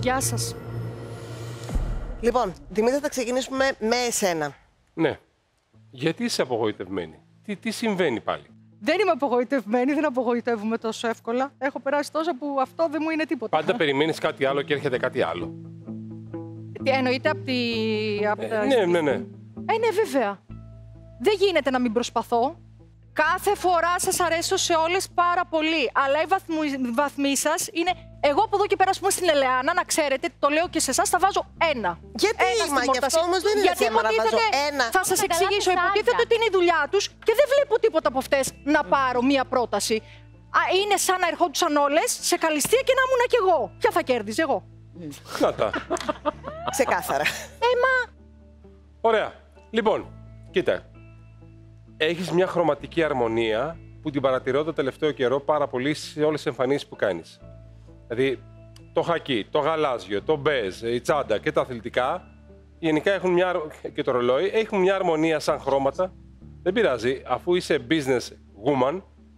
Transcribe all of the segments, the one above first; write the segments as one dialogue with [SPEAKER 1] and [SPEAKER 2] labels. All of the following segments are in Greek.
[SPEAKER 1] Γεια σας.
[SPEAKER 2] Λοιπόν, Δημήτρη, θα ξεκινήσουμε με εσένα.
[SPEAKER 3] Ναι. Γιατί είσαι απογοητευμένη? Τι συμβαίνει πάλι?
[SPEAKER 1] Δεν είμαι απογοητευμένη, δεν απογοητεύομαι τόσο εύκολα. Έχω περάσει τόσα που αυτό δεν μου είναι τίποτα.
[SPEAKER 3] Πάντα περιμένεις κάτι άλλο και έρχεται κάτι άλλο.
[SPEAKER 1] Τι εννοείται από τα...
[SPEAKER 3] Ναι.
[SPEAKER 1] Ναι, βέβαια. Δεν γίνεται να μην προσπαθώ. Κάθε φορά σας αρέσω σε όλες πάρα πολύ. Αλλά οι βαθμοί σας είναι... Εγώ από εδώ και πέρα, ας πούμε, στην Ελεάνα, να ξέρετε, το λέω και σε εσάς, θα βάζω 1.
[SPEAKER 2] Γιατί, γι' αυτό όμως δεν είναι θέμα να βάζω 1.
[SPEAKER 1] Θα σας εξηγήσω. Υποτίθεται ότι είναι η δουλειά τους και δεν βλέπω τίποτα από αυτές να πάρω μία πρόταση. Είναι σαν να ερχόντουσαν όλες σε καλυστία και να ήμουν κι εγώ. Ποια θα κέρδιζε, εγώ?
[SPEAKER 3] Να τα.
[SPEAKER 2] Ξεκάθαρα.
[SPEAKER 3] Ωραία. Λοιπόν, κοίτα. Έχεις μια χρωματική αρμονία που την παρατηρώ το τελευταίο καιρό πάρα πολύ σε όλες τις εμφανίσεις που κάνεις. Δηλαδή, το χακί, το γαλάζιο, το μπέζ, η τσάντα και τα αθλητικά, γενικά έχουν μια, και το ρολόι, έχουν μια αρμονία σαν χρώματα. Δεν πειράζει, αφού είσαι business woman,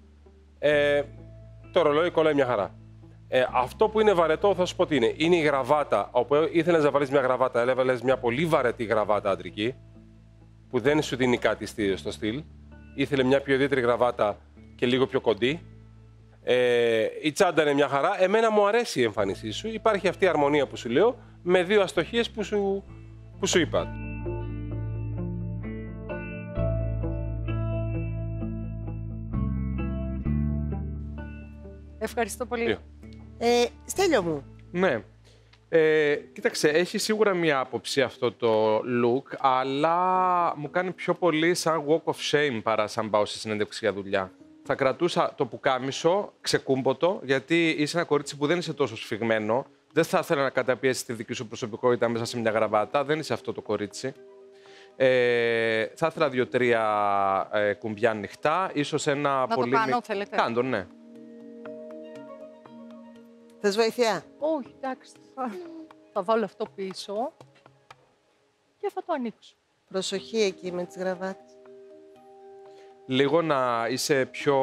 [SPEAKER 3] το ρολόι κολλάει μια χαρά. Αυτό που είναι βαρετό, θα σου πω τι είναι. Είναι η γραβάτα, όπου ήθελες να βάλεις μια γραβάτα, έβαλες μια πολύ βαρετή γραβάτα αντρική, που δεν σου δίνει κάτι στο στυλ. Ήθελε μια πιο ιδιαίτερη γραβάτα και λίγο πιο κοντή. Η τσάντα είναι μια χαρά. Εμένα μου αρέσει η εμφάνισή σου. Υπάρχει αυτή η αρμονία που σου λέω, με δύο αστοχίες που σου είπα.
[SPEAKER 1] Ευχαριστώ πολύ.
[SPEAKER 2] Στέλιο μου.
[SPEAKER 4] Ναι. Κοίταξε, έχει σίγουρα μία άποψη αυτό το look, αλλά μου κάνει πιο πολύ σαν walk of shame παρά σαν πάω σε συνέντευξη για δουλειά. Θα κρατούσα το πουκάμισο ξεκούμποτο, γιατί είσαι ένα κορίτσι που δεν είσαι τόσο σφιγμένο. Δεν θα ήθελα να καταπιέσει τη δική σου προσωπικότητα μέσα σε μια γραβάτα. Δεν είσαι αυτό το κορίτσι. Θα ήθελα 2-3 κουμπιά ανοιχτά, ίσως ένα
[SPEAKER 1] να
[SPEAKER 4] πολύ...
[SPEAKER 1] το κάνω, θέλετε?
[SPEAKER 4] Κάντο, ναι.
[SPEAKER 2] Θες βοήθεια?
[SPEAKER 1] Όχι, εντάξει. Θα βάλω αυτό πίσω και θα το ανοίξω.
[SPEAKER 2] Προσοχή εκεί με τις γραβάτες.
[SPEAKER 4] Λίγο να είσαι πιο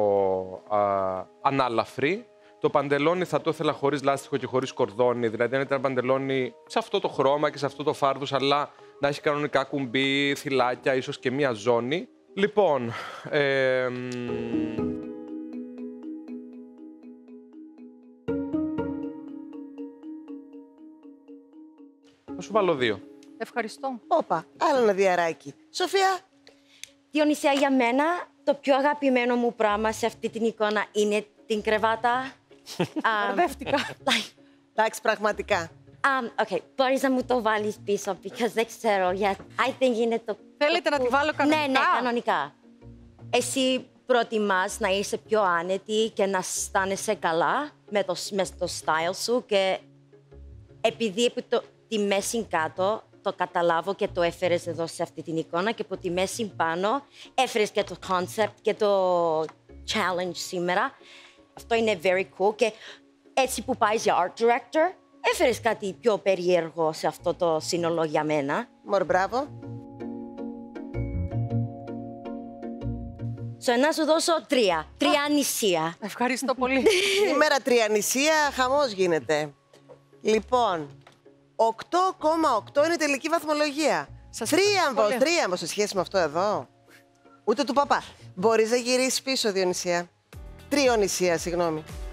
[SPEAKER 4] ανάλαφρη. Το παντελόνι θα το ήθελα χωρίς λάστιχο και χωρίς κορδόνι. Δηλαδή, αν ήταν παντελόνι σε αυτό το χρώμα και σε αυτό το φάρδος, αλλά να έχει κανονικά κουμπί, θυλάκια, ίσως και μία ζώνη. Λοιπόν, θα σου βάλω 2.
[SPEAKER 1] Ευχαριστώ.
[SPEAKER 2] Όπα, άλλο ένα διαράκι. Σοφία.
[SPEAKER 5] Διονυσία, για μένα το πιο αγαπημένο μου πράγμα σε αυτή την εικόνα είναι την κρεβάτα.
[SPEAKER 1] Μπερδεύτηκα.
[SPEAKER 2] Εντάξει, πραγματικά.
[SPEAKER 5] Okay, μπορείς να μου το βάλεις πίσω, because δεν ξέρω, I think είναι το...
[SPEAKER 1] Θέλετε να τη βάλω κανονικά?
[SPEAKER 5] Ναι, κανονικά. Εσύ προτιμάς να είσαι πιο άνετη και να αισθάνεσαι καλά με το style σου και επειδή τη μέση κάτω το καταλάβω και το έφερες εδώ σε αυτή την εικόνα και από τη μέση πάνω έφερες και το concept και το challenge σήμερα. Αυτό είναι very cool και έτσι που πάει για art director έφερες κάτι πιο περίεργο σε αυτό το σύνολο για μένα.
[SPEAKER 2] Μπράβο.
[SPEAKER 5] Να σου δώσω 3. 3 νησία.
[SPEAKER 1] Ευχαριστώ πολύ.
[SPEAKER 2] Σήμερα 3 νησία, χαμός γίνεται. Λοιπόν, 8,8 είναι η τελική βαθμολογία. Τρίαμβος σε σχέση με αυτό εδώ. Ούτε του παπά. Μπορείς να γυρίσεις πίσω, Διονυσία. Τριονησία, συγγνώμη.